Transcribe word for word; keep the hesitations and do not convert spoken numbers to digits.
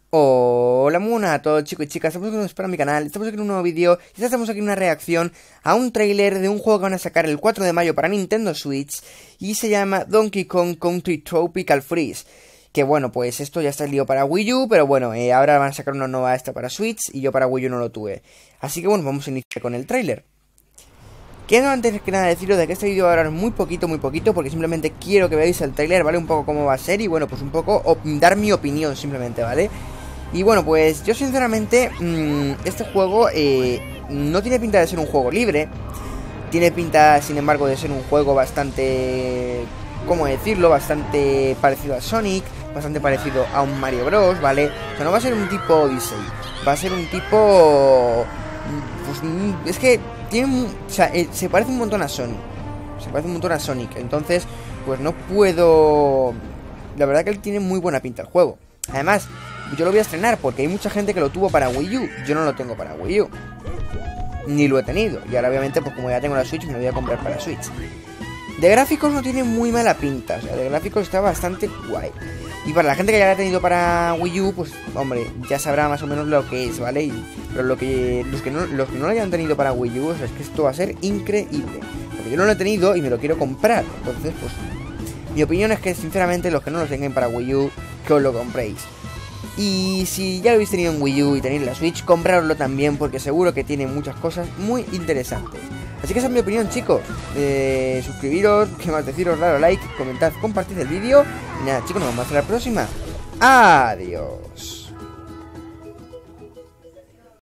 Hola, muy buenas a todos chicos y chicas, estamos aquí para mi canal, estamos aquí en un nuevo vídeo y estamos aquí en una reacción a un tráiler de un juego que van a sacar el cuatro de mayo para Nintendo Switch y se llama Donkey Kong Country Tropical Freeze. Que bueno, pues esto ya está el lío para Wii U, pero bueno, eh, ahora van a sacar una nueva esta para Switch y yo para Wii U no lo tuve. Así que bueno, vamos a iniciar con el tráiler. Quiero antes que nada deciros de que este vídeo va a durar muy poquito, muy poquito, porque simplemente quiero que veáis el tráiler, ¿vale? Un poco cómo va a ser y bueno, pues un poco dar mi opinión simplemente, ¿vale? Y bueno, pues yo sinceramente, mmm, este juego eh, no tiene pinta de ser un juego libre. Tiene pinta, sin embargo, de ser un juego bastante, ¿cómo decirlo? Bastante parecido a Sonic, bastante parecido a un Mario Bros, ¿vale? O sea, no va a ser un tipo Odyssey, va a ser un tipo... Pues es que tiene... O sea, eh, se parece un montón a Sonic. Se parece un montón a Sonic, entonces, pues no puedo... La verdad que él tiene muy buena pinta el juego. Además, yo lo voy a estrenar porque hay mucha gente que lo tuvo para Wii U. Yo no lo tengo para Wii U, ni lo he tenido. Y ahora obviamente, pues como ya tengo la Switch, me lo voy a comprar para Switch. De gráficos no tiene muy mala pinta. O sea, de gráficos está bastante guay. Y para la gente que ya lo ha tenido para Wii U, pues hombre, ya sabrá más o menos lo que es, ¿vale? Y, pero lo que, los, que no, los que no lo hayan tenido para Wii U, o sea, es que esto va a ser increíble. Porque yo no lo he tenido y me lo quiero comprar. Entonces, pues mi opinión es que sinceramente los que no lo tengan para Wii U, que os lo compréis. Y si ya lo habéis tenido en Wii U y tenéis la Switch, comprároslo también porque seguro que tiene muchas cosas muy interesantes. Así que esa es mi opinión, chicos. Eh, suscribiros, qué más deciros, daros like, comentad, compartid el vídeo. Y nada, chicos, nos vemos hasta la próxima. Adiós.